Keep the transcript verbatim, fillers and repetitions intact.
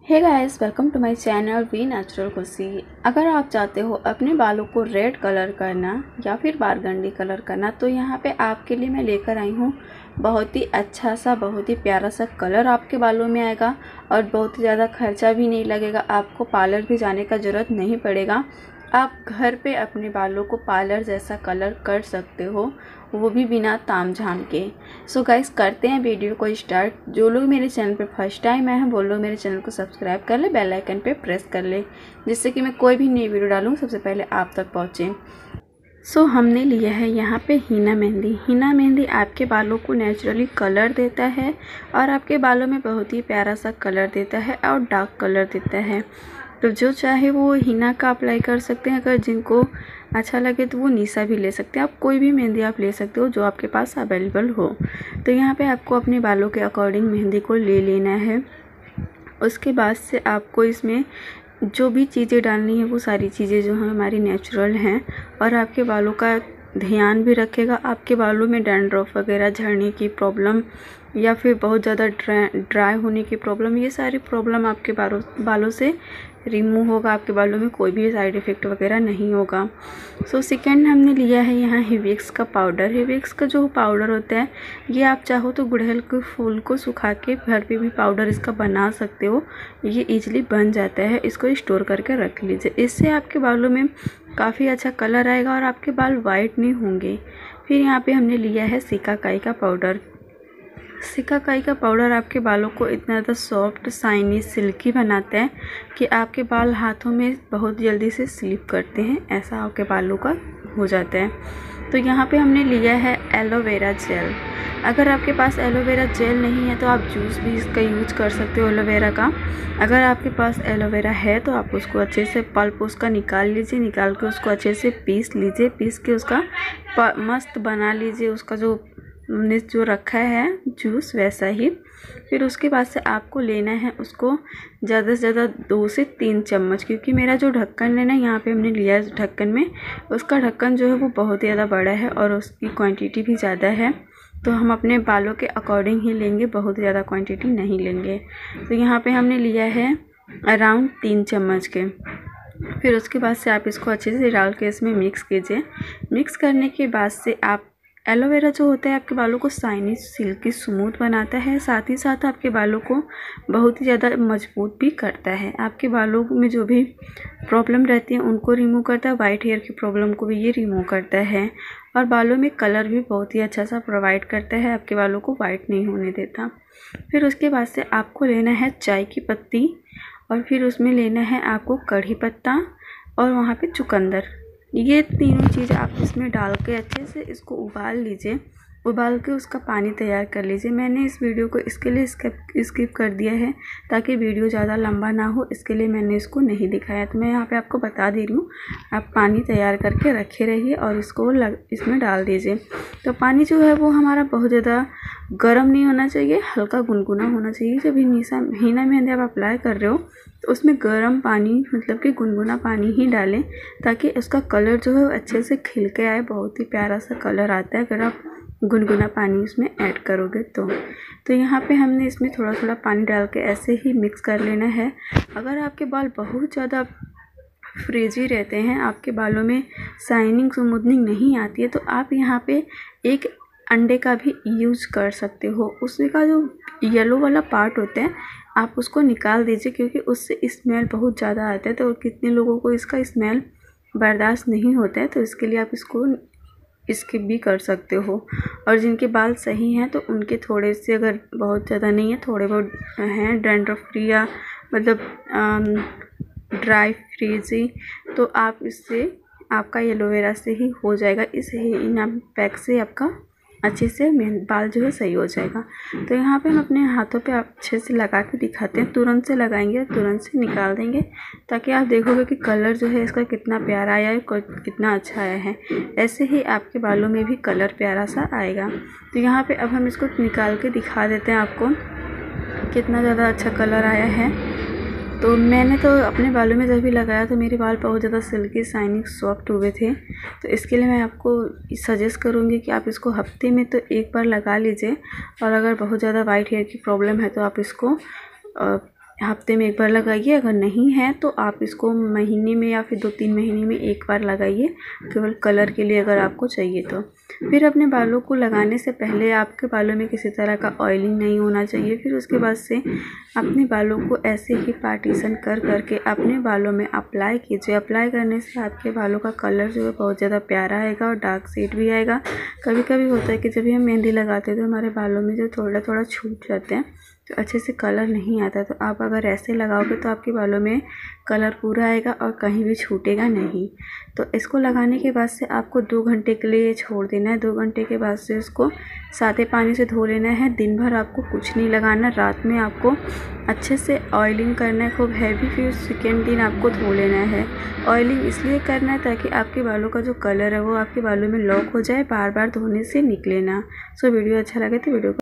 Hey guys, welcome to my channel V natural Khushi. अगर आप चाहते हो अपने बालों को रेड कलर करना या फिर बारगंडी कलर करना, तो यहाँ पे आपके लिए मैं लेकर आई हूँ बहुत ही अच्छा सा, बहुत ही प्यारा सा कलर आपके बालों में आएगा और बहुत ही ज़्यादा खर्चा भी नहीं लगेगा। आपको पार्लर भी जाने का ज़रूरत नहीं पड़ेगा। आप घर पे अपने बालों को पार्लर जैसा कलर कर सकते हो, वो भी बिना ताम झाम के। सो गाइस, करते हैं वीडियो को स्टार्ट। जो लोग मेरे चैनल पे फर्स्ट टाइम आए हैं वो लोग मेरे चैनल को सब्सक्राइब कर ले, बेल आइकन पे प्रेस कर ले, जिससे कि मैं कोई भी नई वीडियो डालूँ सबसे पहले आप तक पहुँचे। सो so, हमने लिया है यहाँ पे हीना मेहंदी। हीना मेहंदी आपके बालों को नेचुरली कलर देता है और आपके बालों में बहुत ही प्यारा सा कलर देता है और डार्क कलर देता है। तो जो चाहे वो हीना का अप्लाई कर सकते हैं। अगर जिनको अच्छा लगे तो वो निशा भी ले सकते हैं। आप कोई भी मेहंदी आप ले सकते हो जो आपके पास अवेलेबल हो। तो यहाँ पे आपको अपने बालों के अकॉर्डिंग मेहंदी को ले लेना है। उसके बाद से आपको इसमें जो भी चीज़ें डालनी है वो सारी चीज़ें जो हैं हमारी नेचुरल हैं और आपके बालों का ध्यान भी रखेगा। आपके बालों में डैंड्रफ वगैरह, झड़ने की प्रॉब्लम या फिर बहुत ज़्यादा ड्राई होने की प्रॉब्लम, ये सारी प्रॉब्लम आपके बालों बालों से रिमूव होगा। आपके बालों में कोई भी साइड इफ़ेक्ट वगैरह नहीं होगा। सो सेकेंड हमने लिया है यहाँ हिविक्स का पाउडर। हिविक्स का जो पाउडर होता है, ये आप चाहो तो गुड़हल के फूल को सुखा के घर पे भी पाउडर इसका बना सकते हो। ये इजीली बन जाता है। इसको स्टोर करके रख लीजिए। इससे आपके बालों में काफ़ी अच्छा कलर आएगा और आपके बाल वाइट नहीं होंगे। फिर यहाँ पे हमने लिया है सिकाकाई का पाउडर। सिकाकाई का पाउडर आपके बालों को इतना ज़्यादा सॉफ्ट, शाइनी, सिल्की बनाता है कि आपके बाल हाथों में बहुत जल्दी से स्लिप करते हैं, ऐसा आपके बालों का हो जाता है। तो यहाँ पे हमने लिया है एलोवेरा जेल। अगर आपके पास एलोवेरा जेल नहीं है तो आप जूस भी इसका यूज कर सकते हो एलोवेरा का। अगर आपके पास एलोवेरा है तो आप उसको अच्छे से पल्प उसका निकाल लीजिए। निकाल के उसको अच्छे से पीस लीजिए। पीस के उसका मस्त बना लीजिए। उसका जो हमने जो रखा है जूस वैसा ही। फिर उसके बाद से आपको लेना है उसको ज़्यादा से ज़्यादा दो से तीन चम्मच, क्योंकि मेरा जो ढक्कन है ना, यहाँ पे हमने लिया है ढक्कन में, उसका ढक्कन जो है वो बहुत ही ज़्यादा बड़ा है और उसकी क्वांटिटी भी ज़्यादा है। तो हम अपने बालों के अकॉर्डिंग ही लेंगे, बहुत ज़्यादा क्वांटिटी नहीं लेंगे। तो यहाँ पे हमने लिया है अराउंड तीन चम्मच के। फिर उसके बाद से आप इसको अच्छे से डाल के इसमें मिक्स कीजिए। मिक्स करने के बाद से आप एलोवेरा जो होता है आपके बालों को शाइनी, सिल्की, स्मूथ बनाता है। साथ ही साथ आपके बालों को बहुत ही ज़्यादा मजबूत भी करता है। आपके बालों में जो भी प्रॉब्लम रहती है उनको रिमूव करता है। वाइट हेयर की प्रॉब्लम को भी ये रिमूव करता है और बालों में कलर भी बहुत ही अच्छा सा प्रोवाइड करता है। आपके बालों को वाइट नहीं होने देता। फिर उसके बाद से आपको लेना है चाय की पत्ती और फिर उसमें लेना है आपको कढ़ी पत्ता और वहाँ पे चुकंदर। ये तीनों चीज़ आप इसमें डाल के अच्छे से इसको उबाल लीजिए। उबाल के उसका पानी तैयार कर लीजिए। मैंने इस वीडियो को इसके लिए स्किप स्किप कर दिया है ताकि वीडियो ज़्यादा लंबा ना हो, इसके लिए मैंने इसको नहीं दिखाया। तो मैं यहाँ पे आपको बता दे रही हूँ, आप पानी तैयार करके रखे रहिए और इसको लग इसमें डाल दीजिए। तो पानी जो है वो हमारा बहुत ज़्यादा गर्म नहीं होना चाहिए, हल्का गुनगुना होना चाहिए। जब हीना हीना मेहंदी आप अप्लाई कर रहे हो तो उसमें गर्म पानी, मतलब कि गुनगुना पानी ही डालें ताकि उसका कलर जो है अच्छे से खिल के आए। बहुत ही प्यारा सा कलर आता है अगर आप गुनगुना पानी उसमें ऐड करोगे तो। तो यहाँ पे हमने इसमें थोड़ा थोड़ा पानी डाल के ऐसे ही मिक्स कर लेना है। अगर आपके बाल बहुत ज़्यादा फ्रीजी रहते हैं, आपके बालों में शाइनिंग, स्मूथनिंग नहीं आती है, तो आप यहाँ पे एक अंडे का भी यूज कर सकते हो। उसका जो येलो वाला पार्ट होता है आप उसको निकाल दीजिए, क्योंकि उससे स्मेल बहुत ज़्यादा आता है। तो कितने लोगों को इसका स्मेल बर्दाश्त नहीं होता है, तो इसके लिए आप इसको स्किप भी कर सकते हो। और जिनके बाल सही हैं तो उनके थोड़े से, अगर बहुत ज़्यादा नहीं है, थोड़े बहुत हैं डैंड्रफ फ्री या मतलब ड्राई फ्रीजी, तो आप इससे आपका एलोवेरा से ही हो जाएगा। इस हीना पैक से आपका अच्छे से बाल जो है सही हो जाएगा। तो यहाँ पे हम अपने हाथों पे अच्छे से लगा के दिखाते हैं। तुरंत से लगाएंगे और तुरंत से निकाल देंगे ताकि आप देखोगे कि कलर जो है इसका कितना प्यारा आया है, कितना अच्छा आया है। ऐसे ही आपके बालों में भी कलर प्यारा सा आएगा। तो यहाँ पे अब हम इसको निकाल के दिखा देते हैं आपको कितना ज़्यादा अच्छा कलर आया है। तो मैंने तो अपने बालों में जब भी लगाया तो मेरे बाल बहुत ज़्यादा सिल्की, शाइनिंग, सॉफ्ट हुए थे। तो इसके लिए मैं आपको सजेस्ट करूँगी कि आप इसको हफ्ते में तो एक बार लगा लीजिए। और अगर बहुत ज़्यादा वाइट हेयर की प्रॉब्लम है तो आप इसको हफ्ते में एक बार लगाइए। अगर नहीं है तो आप इसको महीने में या फिर दो तीन महीने में एक बार लगाइए, केवल कलर के लिए अगर आपको चाहिए तो। फिर अपने बालों को लगाने से पहले आपके बालों में किसी तरह का ऑयलिंग नहीं होना चाहिए। फिर उसके बाद से अपने बालों को ऐसे ही पार्टीशन कर करके अपने बालों में अप्लाई कीजिए। अप्लाई करने से आपके बालों का कलर जो है बहुत ज़्यादा प्यारा आएगा और डार्क शेड भी आएगा। कभी कभी होता है कि जब भी हम मेहंदी लगाते हैं तो हमारे बालों में जो थोड़ा थोड़ा छूट जाते हैं तो अच्छे से कलर नहीं आता। तो आप अगर ऐसे लगाओगे तो आपके बालों में कलर पूरा आएगा और कहीं भी छूटेगा नहीं। तो इसको लगाने के बाद से आपको दो घंटे के लिए छोड़ देना है। दो घंटे के बाद से इसको सादे पानी से धो लेना है। दिन भर आपको कुछ नहीं लगाना, रात में आपको अच्छे से ऑयलिंग करना है खूब हैवी। फिर सेकेंड दिन आपको धो लेना है। ऑयलिंग इसलिए करना है ताकि आपके बालों का जो कलर है वो आपके बालों में लॉक हो जाए, बार बार धोने से निकले ना। सो वीडियो अच्छा लगे तो वीडियो